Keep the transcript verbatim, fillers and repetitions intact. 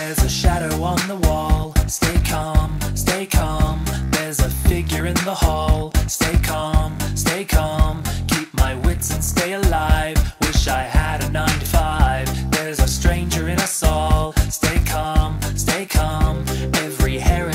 There's a shadow on the wall. Stay calm, stay calm. There's a figure in the hall. Stay calm, stay calm. Keep my wits and stay alive. Wish I had a nine to five. There's a stranger in us all. Stay calm, stay calm. Every hair